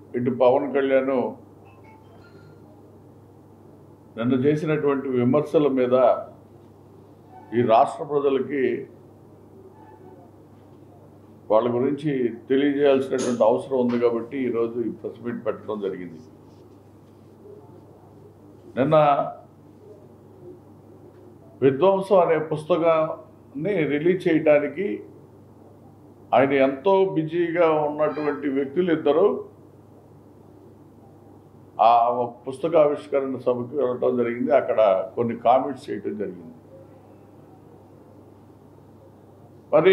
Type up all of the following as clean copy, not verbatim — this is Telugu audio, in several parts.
ఇటు పవన్ కళ్యాణ్ నిన్న చేసినటువంటి విమర్శల మీద ఈ రాష్ట్ర ప్రజలకి వాళ్ళ గురించి తెలియజేయాల్సినటువంటి అవసరం ఉంది కాబట్టి ఈరోజు ఈ ప్రెస్ మీట్ పెట్టడం జరిగింది. నిన్న విధ్వంసం అనే పుస్తకాన్ని రిలీజ్ చేయడానికి ఆయన ఎంతో బిజీగా ఉన్నటువంటి వ్యక్తులు ఇద్దరు ఆ పుస్తక ఆవిష్కరణ సభకి వెళ్ళడం జరిగింది. అక్కడ కొన్ని కామెంట్స్ చేయడం జరిగింది. మరి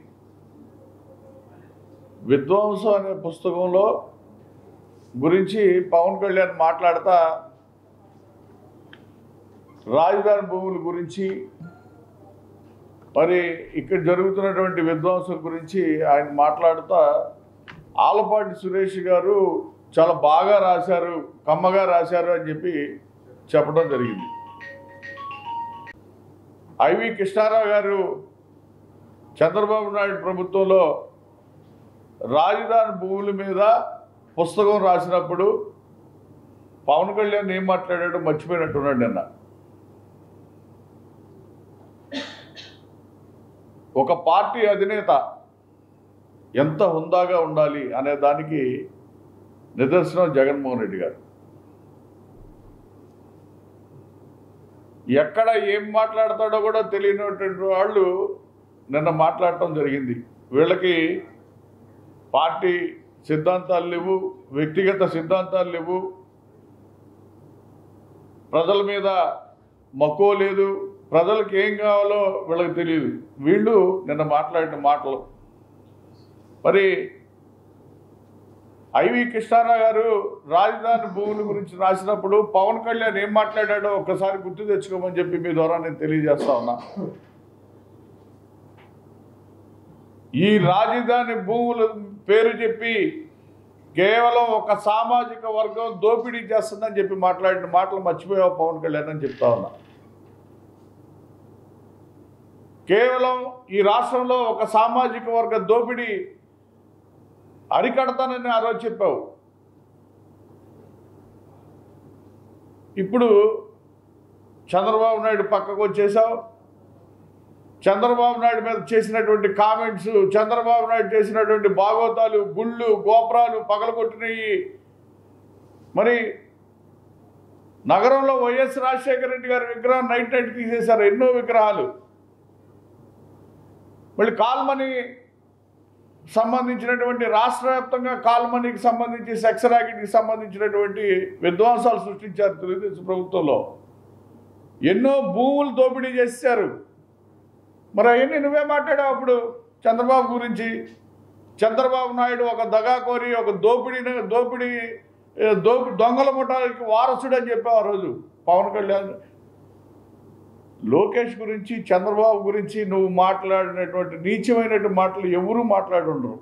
విధ్వంసం అనే పుస్తకంలో గురించి పవన్ కళ్యాణ్ మాట్లాడుతా రాజధాని భూముల గురించి మరి ఇక్కడ జరుగుతున్నటువంటి విధ్వంసం గురించి ఆయన మాట్లాడుతా ఆలపాటి సురేష్ గారు చాలా బాగా రాశారు, కమ్మగా రాశారు అని చెప్పి చెప్పడం జరిగింది. ఐవి కృష్ణారావు గారు చంద్రబాబు నాయుడు ప్రభుత్వంలో రాజధాని భూముల మీద పుస్తకం రాసినప్పుడు పవన్ కళ్యాణ్ ఏం మాట్లాడాడో మర్చిపోయినట్టున్నాడు. నిన్న ఒక పార్టీ అధినేత ఎంత హుందాగా ఉండాలి అనే దానికి నిదర్శనం జగన్మోహన్ రెడ్డి గారు. ఎక్కడ ఏం మాట్లాడతాడో కూడా తెలియనటువంటి వాళ్ళు నిన్న మాట్లాడటం జరిగింది. వీళ్ళకి పార్టీ సిద్ధాంతాలు లేవు, వ్యక్తిగత సిద్ధాంతాలు లేవు, ప్రజల మీద మక్కువ లేదు, ప్రజలకు ఏం కావాలో వీళ్ళకి తెలియదు. వీళ్ళు నిన్న మాట్లాడిన మాటలు మరి ఐవి కృష్ణారావు గారు రాజధాని భూముల గురించి రాసినప్పుడు పవన్ కళ్యాణ్ ఏం మాట్లాడాడో ఒక్కసారి గుర్తు తెచ్చుకోమని చెప్పి మీ ద్వారా నేను తెలియజేస్తా ఉన్నా. ఈ రాజధాని భూముల పేరు చెప్పి కేవలం ఒక సామాజిక వర్గం దోపిడీ చేస్తుందని చెప్పి మాట్లాడిన మాటలు మర్చిపోయావు పవన్ కళ్యాణ్ అని చెప్తా ఉన్నా. కేవలం ఈ రాష్ట్రంలో ఒక సామాజిక వర్గ దోపిడీ అరికడతానని ఆ రోజు చెప్పావు. ఇప్పుడు చంద్రబాబు నాయుడు పక్కకు వచ్చేసావు. చంద్రబాబు నాయుడు మీద చేసినటువంటి కామెంట్స్, చంద్రబాబు నాయుడు చేసినటువంటి బాగోతాలు, గుళ్ళు గోపురాలు పగలగొట్టినవి. మరి నగరంలో వైఎస్ రాజశేఖర రెడ్డి గారి విగ్రహం నైట్ తీసేశారు, ఎన్నో విగ్రహాలు. మళ్ళీ కాల్మనీ సంబంధించినటువంటి రాష్ట్ర వ్యాప్తంగా కాల్మనీకి సంబంధించి సెక్స్ ర్యాకెట్కి సంబంధించినటువంటి విధ్వంసాలు సృష్టించారు తెలుగుదేశం ప్రభుత్వంలో. ఎన్నో భూములు దోపిడీ చేశారు. మరి అవన్నీ నువ్వే మాట్లాడావు అప్పుడు చంద్రబాబు గురించి. చంద్రబాబు నాయుడు ఒక దగాకోరి, ఒక దొంగల ముఠాలకి వారసుడు అని చెప్పావు ఆ రోజు పవన్ కళ్యాణ్. లోకేష్ గురించి, చంద్రబాబు గురించి నువ్వు మాట్లాడినటువంటి నీచమైనటువంటి మాటలు ఎవరూ మాట్లాడుండరు.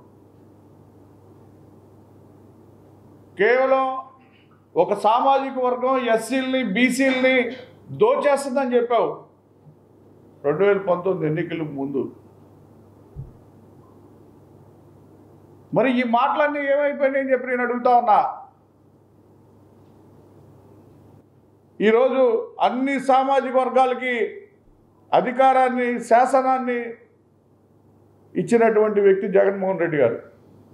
కేవలం ఒక సామాజిక వర్గం ఎస్సీలని బీసీలని దోచేస్తుందని చెప్పావు 2019 ఎన్నికలకు ముందు. మరి ఈ మాటలన్నీ ఏమైపోయినాయని చెప్పి నేను అడుగుతా ఉన్నా. ఈరోజు అన్ని సామాజిక వర్గాలకి అధికారాన్ని, శాసనాన్ని ఇచ్చినటువంటి వ్యక్తి జగన్మోహన్ రెడ్డి గారు.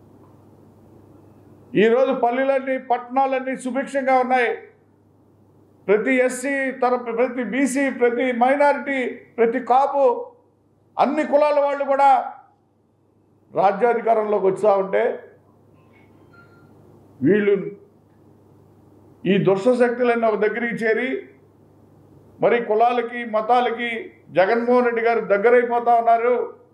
ఈరోజు పల్లెలన్నీ, పట్టణాలన్నీ సుభిక్షంగా ఉన్నాయి. ప్రతి ఎస్సీ తరపు, ప్రతి బీసీ, ప్రతి మైనారిటీ, ప్రతి కాపు, అన్ని కులాల వాళ్ళు కూడా రాజ్యాధికారంలోకి వచ్చా ఉంటే వీళ్ళు ఈ దుష్ట శక్తులన్నీ ఒక దగ్గరికి చేరి మరి కులాలకి, మతాలకి జగన్మోహన్ రెడ్డి గారు దగ్గరైపోతా ఉన్నారు.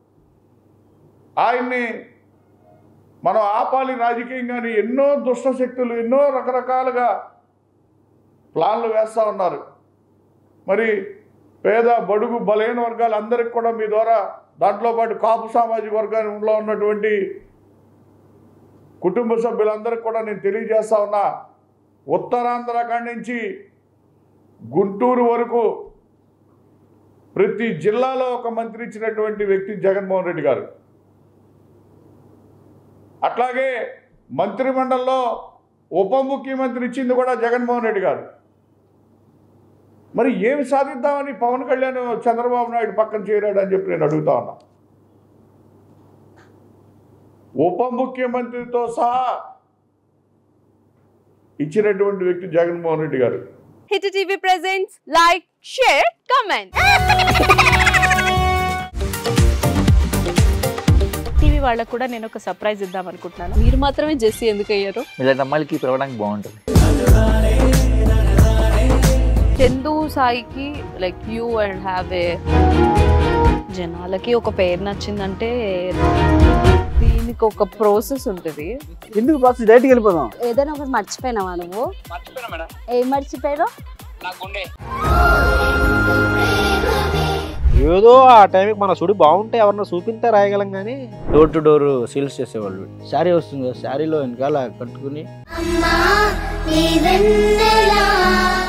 ఆయన్ని మనం ఆపాలి రాజకీయంగాని ఎన్నో దుష్ట శక్తులు ఎన్నో రకరకాలుగా ప్లాన్లు వేస్తూ ఉన్నారు. మరి పేద, బడుగు, బలహీన వర్గాలందరికీ కూడా మీ ద్వారా, దాంట్లో పాటు కాపు సామాజిక వర్గంలో ఉన్నటువంటి కుటుంబ సభ్యులందరికీ కూడా నేను తెలియజేస్తా ఉన్నా. ఉత్తరాంధ్ర కాడి నుంచి గుంటూరు వరకు ప్రతి జిల్లాలో ఒక మంత్రి ఇచ్చినటువంటి వ్యక్తి జగన్మోహన్ రెడ్డి గారు. అట్లాగే మంత్రిమండలిలో ఉప ముఖ్యమంత్రి ఇచ్చింది కూడా జగన్మోహన్ రెడ్డి గారు. మరి ఏమి సాధిద్దామని పవన్ కళ్యాణ్ చంద్రబాబు నాయుడు పక్కన చేరాడు అని చెప్పి నేను అడుగుతా ఉన్నా. ఉప ముఖ్యమంత్రితో సహా ఇచ్చినటువంటి వ్యక్తి జగన్మోహన్ రెడ్డి గారు. Hit TV presents like, share, comment. TV వాళ్ళకు కూడా నేను ఒక సర్ప్రైజ్ ఇద్దాం అనుకుంటున్నాను. మీరు మాత్రమే జెస్సీ ఎందుకు అయ్యారు? ఇలాంటి అమ్మాయిలకి పిలవడానికి బాగుంటుంది. చందు సాయికి like you and have a జనాలకి ఒక పేరు నచ్చిందంటే దీనికి ఒక ప్రాసెస్ ఉంటుంది. ఎందుకు ప్రాసెస్ డైరెక్ట్‌గా వెళ్ళిపోదాం. ఏదైనా ఒకటి మర్చిపోయినావా నువ్వు? మర్చిపోయినా మేడం. ఏం మర్చిపోయావు? నా గుండె. ఏదో ఆ టైంకి మన సుడి బాగుంటే ఎవరన్నా చూపిస్తే రాయగలం కానీ డోర్ టు డోర్ సేల్స్ చేసేవాళ్ళు. శారీ వస్తుంది, శారీలో వెనకాల కట్టుకుని